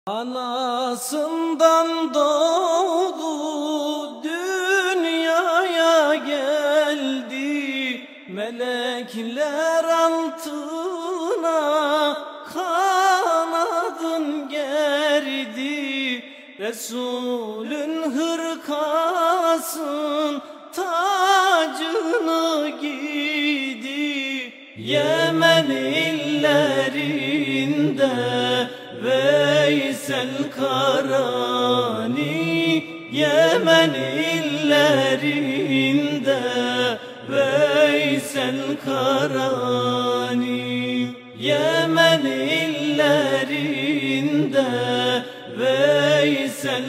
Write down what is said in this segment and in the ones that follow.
Anasından doğdu, dünyaya geldi. Melekler altına kanadın gerdi. Resulün hırkasın tacını giydi. Yemen illerinde Veysel Karani, Yemen illerinde Veysel Karani, Yemen illerinde Veysel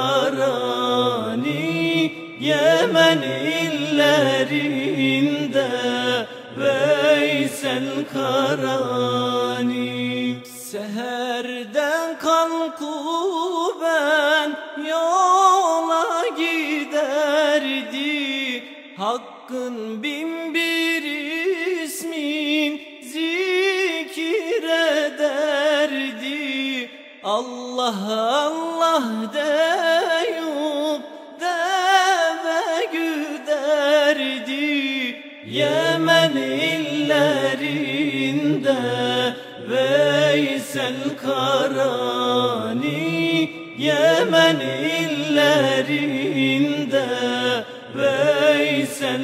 Karani, Yemen illerinde Veysel Karani. Seherden kalkıp ben yola giderdi. Hakkın bin bir ismin zikrederdi. Allah Allah deyip deve güderdi. Yemen illerinde Veysel Karani, Yemen illerinde Veysel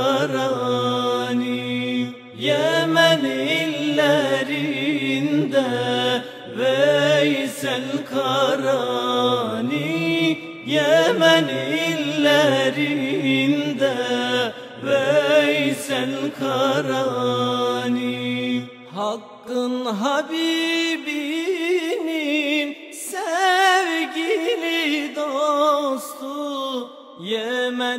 Karani, Yemen illerinde Veysel Karani, Yemen illerinde Veysel Karani. Hakkın Habibinin sevgili dostu, Yemen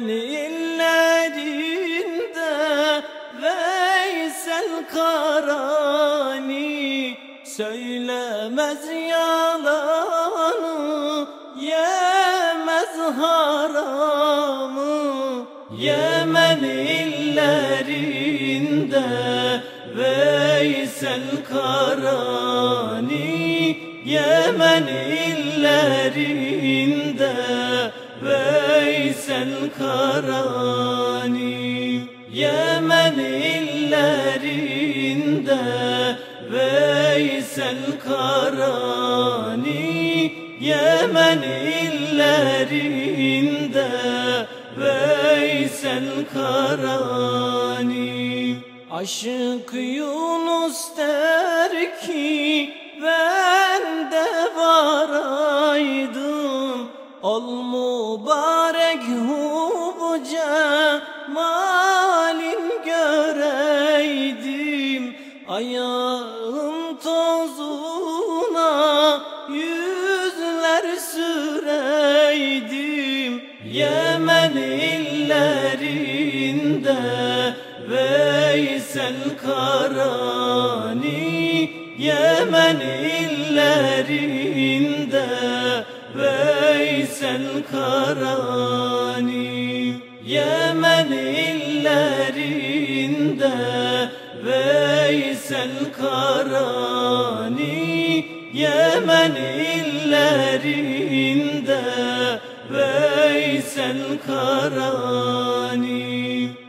illerinde Veysel Karani. Söylemez yalanı, yemez haramı. Yemen illerinde Veysel Karani, Yemen illerinde Veysel Karani, Yemen illerinde Veysel Karani, Yemen illerinde Veysel Karani. Aşık Yunus der ki ben de varaydım, ol mübarek hu cemalin göreydim. Ayağım tozuna yüzler süreydim. Yemen illerinde Veysel Karani, Yemen illerinde Veysel Karani, Yemen illerinde Veysel Karani, Yemen illerinde Veysel Karani.